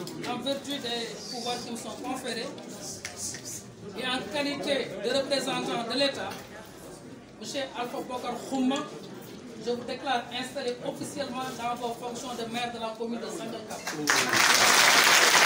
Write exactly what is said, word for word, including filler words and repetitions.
en vertu des pouvoirs qui me sont conférés et en qualité de représentant de l'État, M. Alpha Bokar Khouma, je vous déclare installé officiellement dans vos fonctions de maire de la commune de Sangalkam.